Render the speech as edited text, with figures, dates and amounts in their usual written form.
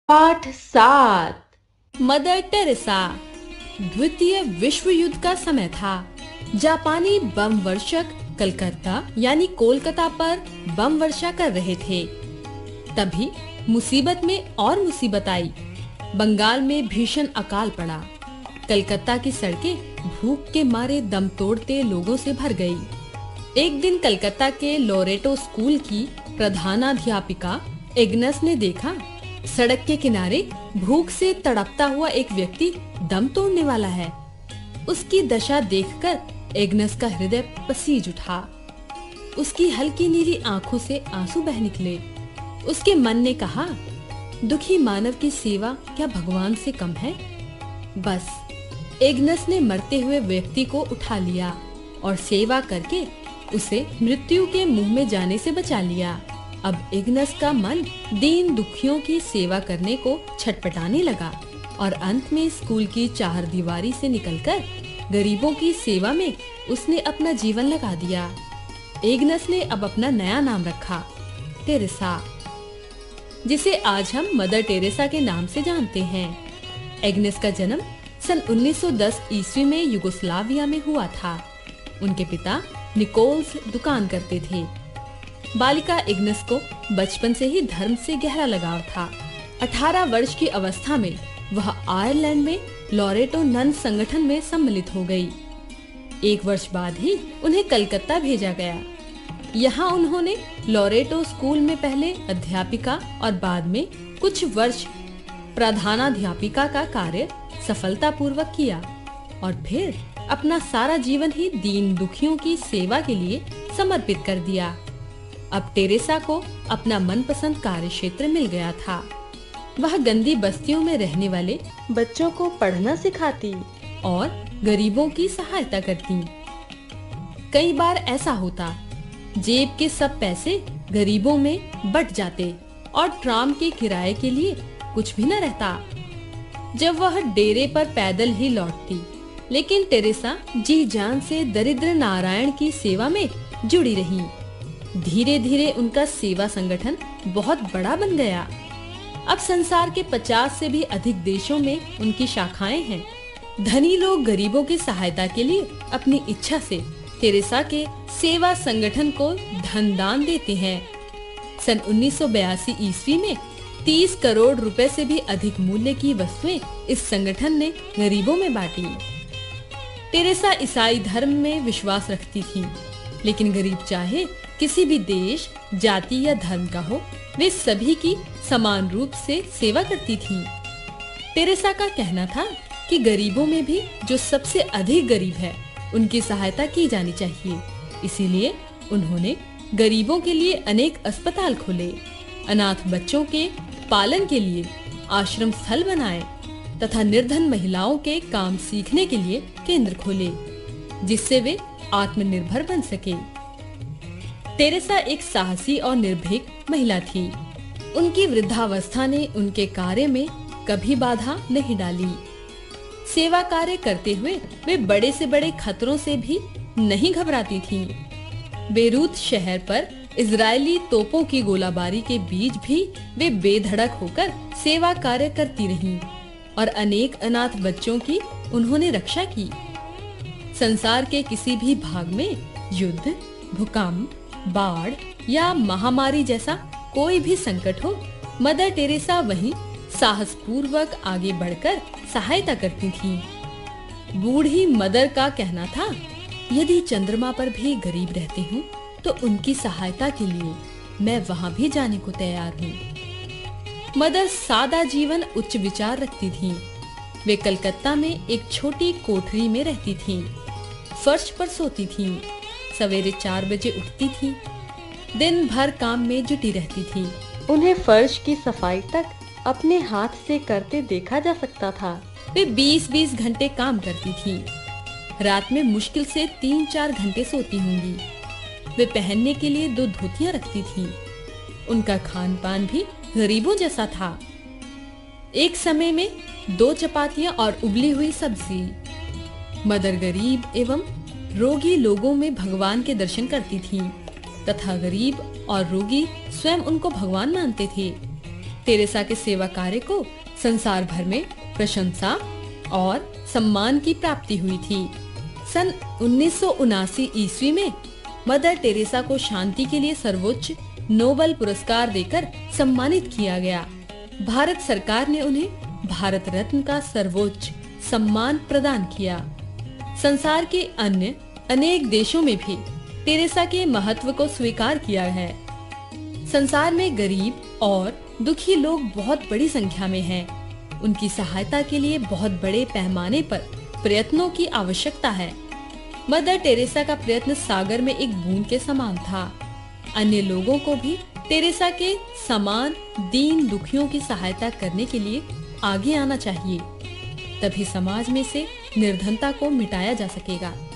पाठ 7। Mother Teresa. द्वितीय विश्व युद्ध का समय था। जापानी बम वर्षक कलकत्ता यानी कोलकाता पर बम वर्षा कर रहे थे। तभी मुसीबत में और मुसीबत आई। बंगाल में भीषण अकाल पड़ा। कलकत्ता की सड़कें भूख के मारे दम तोड़ते लोगों से भर गई। एक दिन कलकत्ता के लोरेटो स्कूल की प्रधानाध्यापिका एग्नस ने देखा, सड़क के किनारे भूख से तड़पता हुआ एक व्यक्ति दम तोड़ने वाला है। उसकी दशा देखकर एग्नस का हृदय पसीज उठा। उसकी हल्की नीली आंखों से आंसू बह निकले। उसके मन ने कहा, दुखी मानव की सेवा क्या भगवान से कम है? बस एग्नस ने मरते हुए व्यक्ति को उठा लिया और सेवा करके उसे मृत्यु के मुंह में जाने से बचा लिया। अब एग्नस का मन दीन दुखियों की सेवा करने को छटपटाने लगा और अंत में स्कूल की चारदीवारी से निकलकर गरीबों की सेवा में उसने अपना जीवन लगा दिया। एग्नस ने अब अपना नया नाम रखा, टेरेसा, जिसे आज हम मदर टेरेसा के नाम से जानते हैं। एग्नस का जन्म सन 1910 ईस्वी में युगोस्लाविया में हुआ था। उनके पिता निकोल्स दुकान करते थे। बालिका एग्नस को बचपन से ही धर्म से गहरा लगाव था। 18 वर्ष की अवस्था में वह आयरलैंड में लोरेटो नन संगठन में सम्मिलित हो गई। 1 वर्ष बाद ही उन्हें कलकत्ता भेजा गया। यहाँ उन्होंने लोरेटो स्कूल में पहले अध्यापिका और बाद में कुछ वर्ष प्रधानाध्यापिका का कार्य सफलतापूर्वक किया और फिर अपना सारा जीवन ही दीन दुखियों की सेवा के लिए समर्पित कर दिया। अब टेरेसा को अपना मनपसंद कार्य क्षेत्र मिल गया था। वह गंदी बस्तियों में रहने वाले बच्चों को पढ़ना सिखाती और गरीबों की सहायता करती। कई बार ऐसा होता, जेब के सब पैसे गरीबों में बट जाते और ट्राम के किराए के लिए कुछ भी न रहता। जब वह डेरे पर पैदल ही लौटती, लेकिन टेरेसा जी जान से दरिद्र नारायण की सेवा में जुड़ी रही। धीरे धीरे उनका सेवा संगठन बहुत बड़ा बन गया। अब संसार के 50 से भी अधिक देशों में उनकी शाखाएं हैं। धनी लोग गरीबों की सहायता के लिए अपनी इच्छा से टेरेसा के सेवा संगठन को धन दान देते हैं। सन 1982 ईस्वी में 30 करोड़ रुपए से भी अधिक मूल्य की वस्तुएं इस संगठन ने गरीबों में बांटी। टेरेसा ईसाई धर्म में विश्वास रखती थी, लेकिन गरीब चाहे किसी भी देश, जाति या धर्म का हो, वे सभी की समान रूप से सेवा करती थी। टेरेसा का कहना था कि गरीबों में भी जो सबसे अधिक गरीब है, उनकी सहायता की जानी चाहिए। इसीलिए उन्होंने गरीबों के लिए अनेक अस्पताल खोले, अनाथ बच्चों के पालन के लिए आश्रम स्थल बनाए तथा निर्धन महिलाओं के काम सीखने के लिए केंद्र खोले, जिससे वे आत्मनिर्भर बन सके। टेरेसा एक साहसी और निर्भीक महिला थी। उनकी वृद्धावस्था ने उनके कार्य में कभी बाधा नहीं डाली। सेवा कार्य करते हुए वे बड़े से बड़े खतरों से भी नहीं घबराती थीं। बेरूत शहर पर इजरायली तोपों की गोलाबारी के बीच भी वे बेधड़क होकर सेवा कार्य करती रहीं और अनेक अनाथ बच्चों की उन्होंने रक्षा की। संसार के किसी भी भाग में युद्ध, भूकंप, बाढ़ या महामारी जैसा कोई भी संकट हो, मदर टेरेसा वहीं साहस पूर्वक आगे बढ़कर सहायता करती थी। बूढ़ी मदर का कहना था, यदि चंद्रमा पर भी गरीब रहते हूँ तो उनकी सहायता के लिए मैं वहाँ भी जाने को तैयार हूँ। मदर सादा जीवन उच्च विचार रखती थीं। वे कलकत्ता में एक छोटी कोठरी में रहती थीं। फर्श पर सोती थीं। सवेरे 4 बजे उठती थी। दिन भर काम में जुटी रहती थी। उन्हें फर्श की सफाई तक अपने हाथ से करते देखा जा सकता था। वे 20-20 घंटे काम करती थी। रात में मुश्किल से 3-4 घंटे सोती होंगी। वे पहनने के लिए 2 धोतियां रखती थी। उनका खान पान भी गरीबों जैसा था। एक समय में 2 चपातियां और उबली हुई सब्जी। मदर गरीब एवं रोगी लोगों में भगवान के दर्शन करती थीं, तथा गरीब और रोगी स्वयं उनको भगवान मानते थे। टेरेसा के सेवा कार्य को संसार भर में प्रशंसा और सम्मान की प्राप्ति हुई थी। सन 1979 ईस्वी में मदर टेरेसा को शांति के लिए सर्वोच्च नोबेल पुरस्कार देकर सम्मानित किया गया। भारत सरकार ने उन्हें भारत रत्न का सर्वोच्च सम्मान प्रदान किया। संसार के अन्य अनेक देशों में भी टेरेसा के महत्व को स्वीकार किया है। संसार में गरीब और दुखी लोग बहुत बड़ी संख्या में हैं। उनकी सहायता के लिए बहुत बड़े पैमाने पर प्रयत्नों की आवश्यकता है। मदर टेरेसा का प्रयत्न सागर में एक बूंद के समान था। अन्य लोगों को भी टेरेसा के समान दीन दुखियों की सहायता करने के लिए आगे आना चाहिए। तभी समाज में से निर्धनता को मिटाया जा सकेगा।